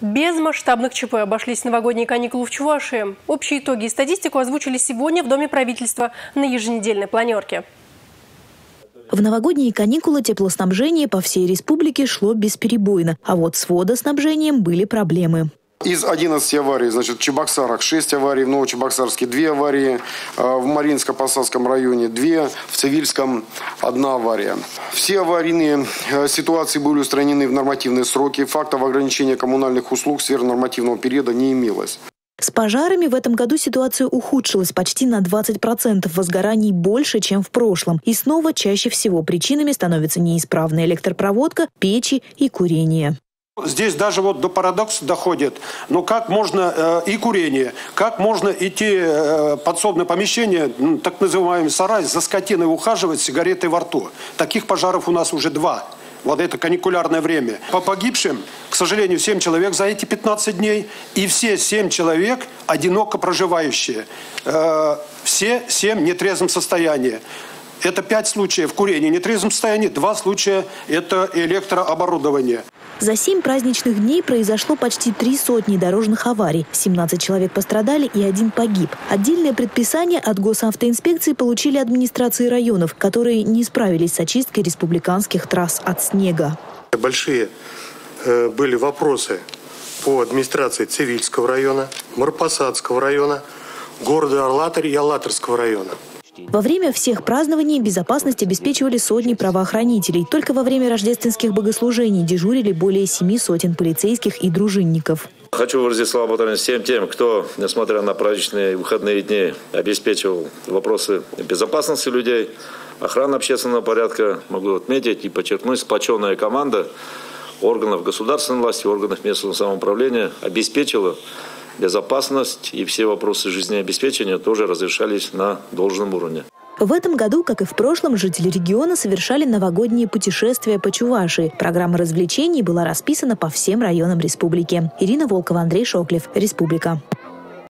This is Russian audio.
Без масштабных ЧП обошлись новогодние каникулы в Чувашии. Общие итоги и статистику озвучили сегодня в Доме правительства на еженедельной планерке. В новогодние каникулы теплоснабжение по всей республике шло бесперебойно, а вот с водоснабжением были проблемы. Из 11 аварий, в Чебоксарах 6 аварий, в Новочебоксарске 2 аварии, в Маринско-Посадском районе 2, в Цивильском 1 авария. Все аварийные ситуации были устранены в нормативные сроки. Фактов ограничения коммунальных услуг в сфере нормативного периода не имелось. С пожарами в этом году ситуация ухудшилась почти на 20%, возгораний больше, чем в прошлом. И снова чаще всего причинами становятся неисправная электропроводка, печи и курение. Здесь даже до парадокса доходит. Но как можно и курение, как можно идти в подсобное помещение, так называемый сарай, за скотиной ухаживать с сигаретой во рту. Таких пожаров у нас уже 2. Вот это каникулярное время. По погибшим, к сожалению, 7 человек за эти 15 дней. И все 7 человек одиноко проживающие. Все 7 в нетрезвом состоянии. Это 5 случаев курения в нетрезвом состоянии, 2 случая – это электрооборудование. За 7 праздничных дней произошло почти 300 дорожных аварий. 17 человек пострадали и 1 погиб. Отдельное предписание от госавтоинспекции получили администрации районов, которые не справились с очисткой республиканских трасс от снега. Большие были вопросы по администрации Цивильского района, Марпасадского района, города Алатырь и Алатырского района. Во время всех празднований безопасность обеспечивали сотни правоохранителей. Только во время рождественских богослужений дежурили более 700 полицейских и дружинников. Хочу выразить славу благодарность всем тем, кто, несмотря на праздничные выходные дни, обеспечивал вопросы безопасности людей, охраны общественного порядка. Могу отметить и подчеркнуть, сплоченная команда органов государственной власти, органов местного самоуправления обеспечила безопасность, и все вопросы жизнеобеспечения тоже разрешались на должном уровне. В этом году, как и в прошлом, жители региона совершали новогодние путешествия по Чувашии. Программа развлечений была расписана по всем районам республики. Ирина Волкова, Андрей Шоклев. Республика.